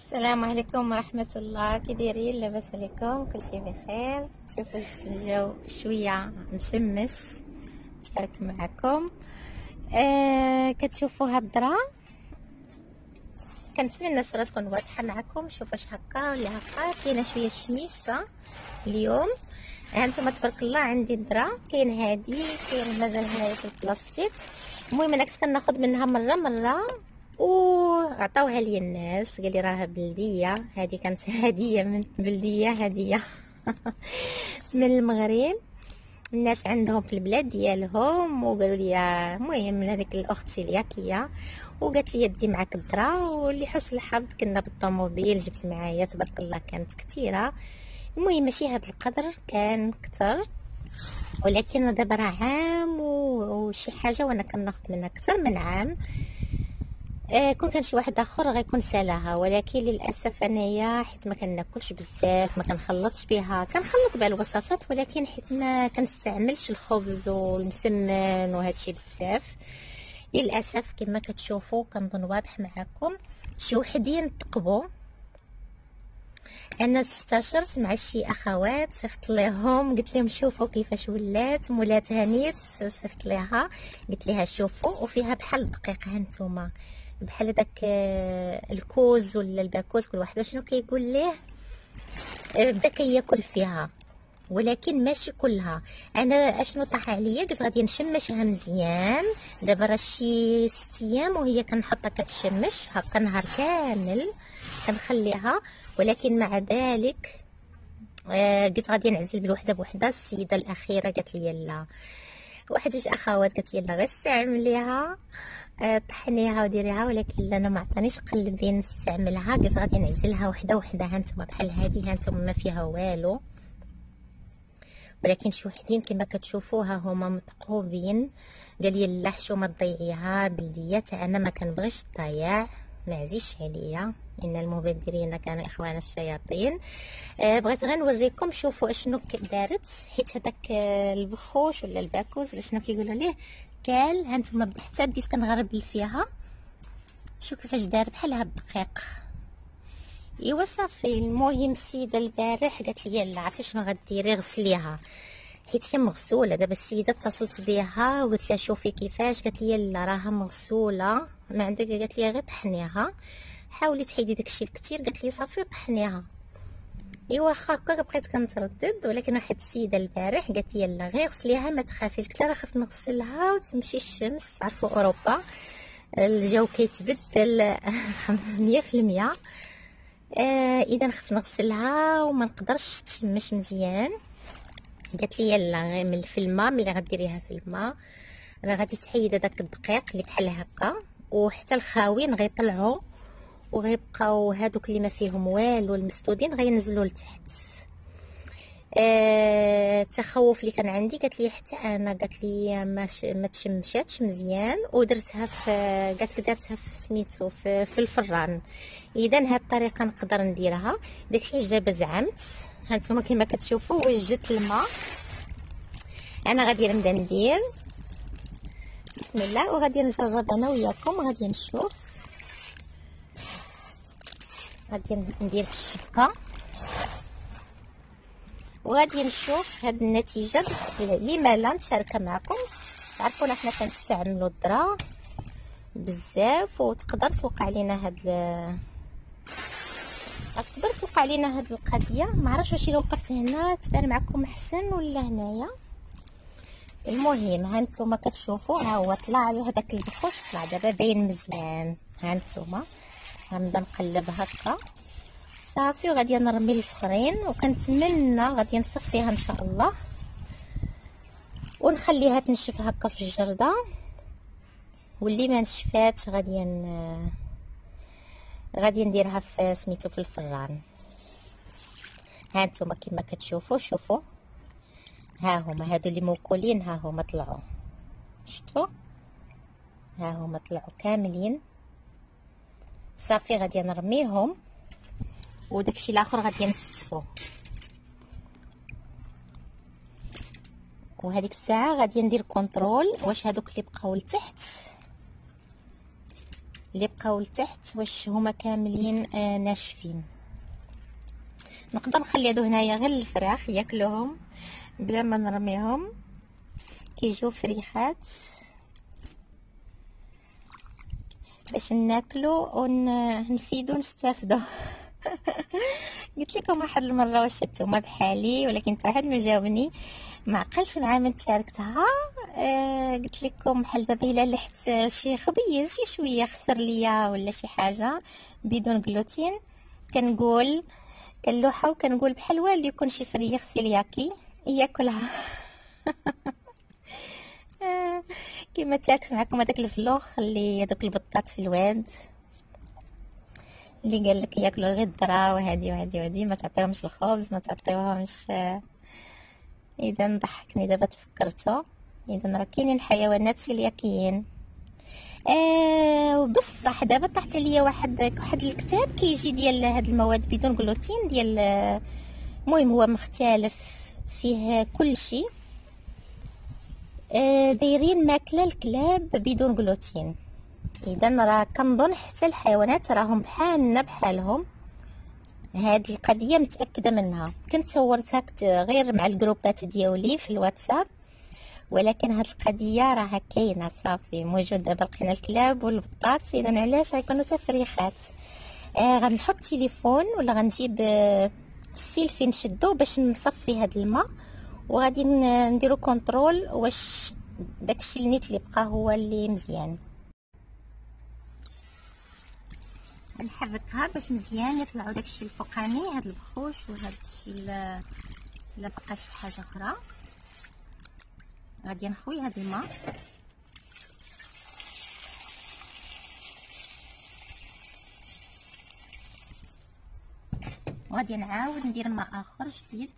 السلام عليكم ورحمة الله. كي دايرين؟ لاباس عليكم؟ كلشي بخير؟ شوفوا الجو شوية مشمش نشارك معكم. كتشوفوا هالدرا، كنتمنى الصورة تكون واضحة معكم. شوفوا اش هكا ولا هكا، كاينه شوية شميسة اليوم. هانتوما تبارك الله عندي الدرا، كاين هادي، كاين مازال هنايا في البلاستيك. المهم انا كنت كناخذ منها مرة وعطاوها لي الناس، قال لي راها بلديه. هذه كانت هديه من بلديه، هديه من المغرب. الناس عندهم في البلاد ديالهم وقالوا لي المهم هذيك الاخت سيلياكيه، وقالت لي دي معاك الدرا. واللي حسن الحظ كنا بالطوموبيل، جبت معايا تبارك الله كانت كثيره. المهم ماشي هذا القدر، كان كثر، ولكن دابا راه عام وشي حاجه وانا كناخذ منها اكثر من عام. كون كان شي واحد اخر غيكون سالاها، ولكن للاسف انايا حيت ما كناكلش بزاف، ما كنخلطش بها، كنخلط بها الوصفات، ولكن حيت ما كنستعملش الخبز والمسمن وهادشي بزاف، للاسف كما كتشوفوا كنظن واضح معكم. شي وحدين ثقبوا. انا استشرت مع شي اخوات، صيفط لهم قلت لهم شوفوا كيفاش ولات مولات هنيت، صيفط ليها قلت لها شوفوا، وفيها بحال الدقيق. هانتوما بحال داك الكوز ولا الباكوز، كل واحد شنو كيقول ليه، بدا كياكل فيها، ولكن ماشي كلها. انا اشنو طاح عليا، قلت غادي نشمشها مزيان. دابا راه شي 6 ايام وهي كنحطها كتشمش هكا نهار كامل، كنخليها. ولكن مع ذلك قلت غادي نعزل بالوحده بوحده. السيده الاخيره قالت لي لا، واحد جوج اخوات قالت لي لا غير استعمليها، طحنيها وديريها، ولكن لا انا ما عطانيش قلبي نستعملها. قلت غادي نعزلها وحده وحده. هانتوما بحال هذه، هانتوما ما فيها والو، ولكن شي وحدين كما كتشوفوها هما متقوبين. قال لي لا حشومه تضيعيها بلديه، انا ما كنبغيش الضياع، ما عزيزش عليا، ان المبذرين كانوا اخوان الشياطين. بغيت غير نوريكم. شوفوا اشنو دارت، حيت هذاك البخوش ولا الباكوز ولا شنو كيقولوا ليه كال. هانتوما بدا حتى بديت كنغربل فيها، شوف كيفاش دار بحال هاد الدقيق. ايوا صافي. المهم السيده البارح قالت لي لا عرفتي شنو غديري، غسليها، حيت هي مغسوله. دابا السيده اتصلت بها وقلت لها شوفي كيفاش، قالت لي لا راها مغسوله ما عندك. قالت لي غير طحنيها، حاولي تحيدي داكشي الكثير. قالت لي صافي طحنيها. ايوا واخا هكا بقيت كنتردد، ولكن واحد السيده البارح قالت لي لا غير غسليها ما تخافيش. قلت لها راه خاف نغسلها وتمشي الشمس، عرفوا اوروبا الجو كيتبدل 100%. اذا خفت نغسلها وما نقدرش تشمش مزيان. قالت لي يلا غير في الماء، ملي غديريها في الماء راه غادي تحيد داك الدقيق اللي بحال هكا، وحتى الخاوين غيطلعوا وغيبقاو هادوك اللي ما فيهم والو المسدودين غينزلوا لتحت. التخوف اللي كان عندي، قالت لي حتى انا، قالت لي ما تشمشاتش مزيان، ودرتها في، قالت لي درتها في سميتو في الفران. اذا هاد الطريقه نقدر نديرها. داكشي علاش دابا زعمت. هانتوما كما كتشوفوا وجدت الماء. انا غادي نبدا ندير بسم الله، وغادي نجرب انا وياكم، غادي نشوف، غادي ندير في الشبكه وغادي نشوف هاد النتيجه. لما لا نشاركها معكم. تعرفون احنا كنستعملوا الذره بزاف، وتقدر توقع لينا تقدر توقع لينا هاد القضيه. ما عرفتش واش الا وقفت هنا تبان معكم احسن ولا هنايا. المهم هانتوما كتشوفوا ها هو طلع عليه هذاك البخوش، طلع دابا باين مزيان. هانتوما غنبدا نقلب هكا صافي، وغادي نرمي الاخرين، وكنتمنى غادي نصفيها ان شاء الله ونخليها تنشف هكا في الجرده. واللي ما نشفاتش غادي نديرها في سميتو في الفران. هانتوما كما كتشوفوا، شوفوا ها هما هادو اللي موكولين، ها هما طلعوا، شفتوا ها هما طلعوا كاملين. صافي غادي نرميهم، وداكشي الاخر غادي نستفوه. وهذيك الساعه غادي ندير كونترول واش هادوك اللي بقاو لتحت اللي بقاو لتحت واش هما كاملين ناشفين. نقدر نخلي هادو هنايا غير الفراخ ياكلوهم بلا ما نرميهم، كيجيو فريخات باش ناكلو ونفيدو نستافدو. قلت لكم واحد المره واش نتوما بحالي، ولكن واحد ما جاوبني، ما عقلش مع من شاركتها. قلت لكم بحال دابا الا لحت شي خبيز شي شويه خسر ليا ولا شي حاجه بدون جلوتين، كنقول كنلوحه وكنقول بحال والو يكون شي فريخ سيلياكي ياكلها. كيما تاكس معكم هذاك الفلوخ اللي هذوك البطاط في الواد اللي قال لك ياكلوا غير الذره وهذه وهذه وهذه، ما تعطيهمش الخبز، ما تعطيوهمش. اذا ضحكني دابا تفكرته. اذا راه كاينين حيوانات سيلياكيين. وبصح دابا طاحت عليا واحد الكتاب كيجي ديال هاد المواد بدون جلوتين ديال المهم هو مختلف فيه كل شيء. دايرين ماكله الكلاب بدون جلوتين. اذا راه كنظن حتى الحيوانات راهم بحالنا بحالهم. هاد القضيه متاكده منها، كنت صورتها غير مع الجروبات ديالي في الواتساب، ولكن هاد القضيه راها كاينه صافي موجود. دابا لقينا الكلاب والبطاط، اذا علاش غيكونوا تفريخات. غنحط تليفون ولا غنجيب السيلفي نشدو باش نصفي هاد الماء، وغادي نديرو كونترول واش داكشي النيت اللي بقى هو اللي مزيان. نحركها باش مزيان يطلعوا داكشي الفوقاني، هاد البخوش وهاد الشيء لا بقى شي حاجه اخرى. غادي نخوي هاد الماء وغادي نعاود ندير ماء اخر جديد.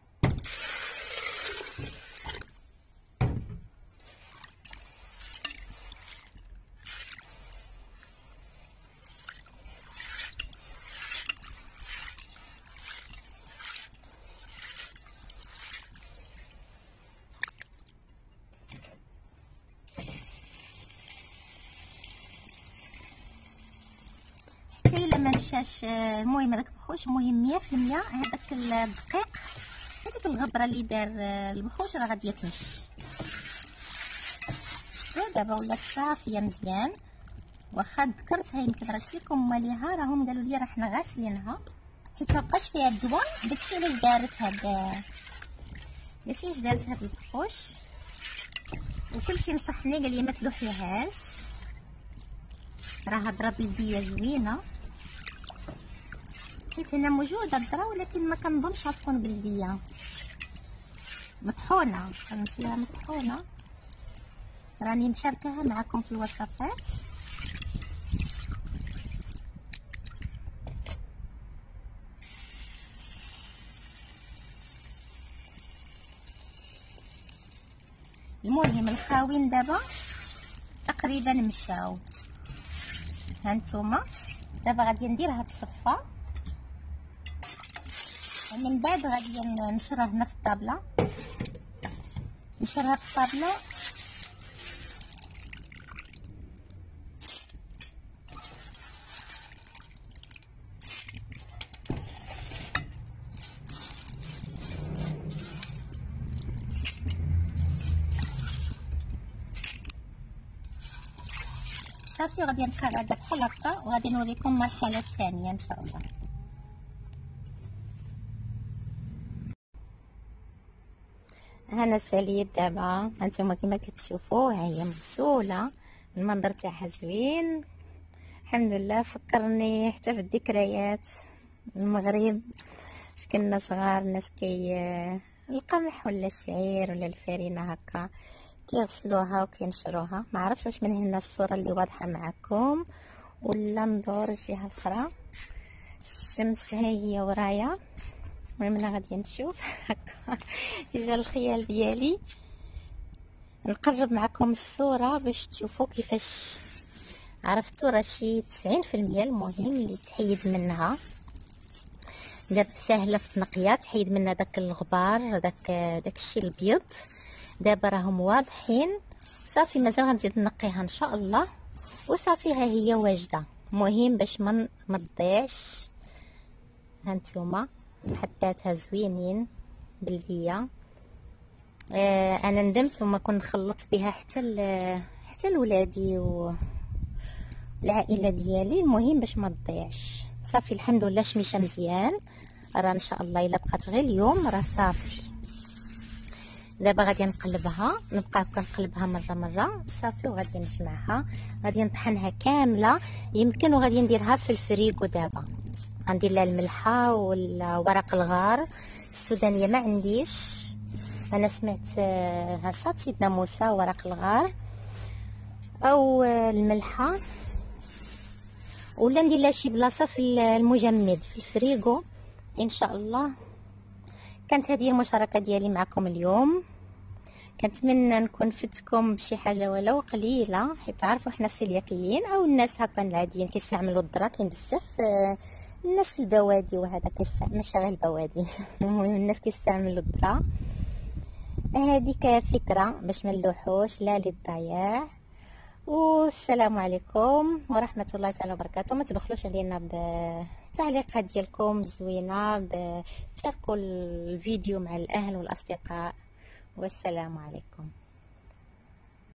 حتى الا ما مشاش المهم هذاك البخوش مهم 100% هذاك الدقيق، هذيك الغبره اللي دار البخوش راه غادي تمشي. شفتوا دابا ولات صافيه مزيان. واخا ذكرتها يمكن درت لكم ماليها، راهم قالوا لي راه حنا غاسلينها حيت ما بقاش فيها الدواء. داكشي علاش دارت هاد البخوش. وكلشي نصحني قال لي ما تلوحيهاش، راه هضره بلديه زوينه حيت هنا موجوده الذره، ولكن ما كنظنش غتكون بلديه مطحونه. كنمشيها مطحونه، راني مشاركاها معكم في الوصفات. المهم الخاوين دابا تقريبا مشاو. هانتوما دابا غادي نديرها تصفى، ومن بعد غادي نشرها هنا في الطابله. نشرها في الطابله صافي. غادي نقرا بحال هكا وغادي نوريكم المرحله الثانيه ان شاء الله. هنا ساليت دابا هانتوما كما كتشوفوا، ها هي مغسوله، المنظر تاعها زوين الحمد لله. فكرني حتى في الذكريات المغرب اش كنا صغار، الناس القمح ولا الشعير ولا الفرينه هكا كيغسلوها وكينشروها. ما عرفتش واش من هنا الصوره اللي واضحه معكم ولا ندور الجهه الاخرى. الشمس ها هي ورايا، المهم انا غادي نشوف هكا جا الخيال ديالي نقرب معكم الصوره باش تشوفوا كيفاش. عرفتوا راه شي 90% المهم اللي تحيد منها. دابا ساهله في التنقيه، تحيد منها داك الغبار، داك الشيء الابيض. دابا راهم واضحين صافي. مازال غنزيد نقيها ان شاء الله وصافي ها هي واجده. مهم باش ما تضيعش. هانتوما حباتها زوينين بلديه. انا ندمت وما كنت خلطت بها حتى لولادي والعائله ديالي. المهم باش ما تضيعش. صافي الحمد لله شميشه مزيان. راه ان شاء الله الا بقات غير اليوم راه صافي. دابا غادي نقلبها، نبقى كنقلبها مره صافي، وغادي نجمعها، غادي نطحنها كامله. يمكن وغادي نديرها في الفريغو. دابا غندير لها الملحه والورق الغار. السودانيه ما عنديش، انا سمعت هسه سيدنا موسى ورق الغار او الملحه، ولا ندير لها شي بلاصه في المجمد في الفريغو ان شاء الله. كانت هذه المشاركه ديالي معكم اليوم. كنتمنى نكون فدتكم بشي حاجه ولو قليله، حيت تعرفوا حنا السلياكيين او الناس هكا العاديين كيستعملوا الذره. كاين بزاف الناس في البوادي وهذا كيستعمل، ماشي غير البوادي المهم الناس كيستعملوا الذره. هذيك فكره باش ما نلوحوش لا للضياع. والسلام عليكم ورحمه الله تعالى وبركاته. ما تبخلوش علينا بالتعليقات ديالكم زوينه، تشاركوا الفيديو مع الاهل والاصدقاء. والسلام عليكم.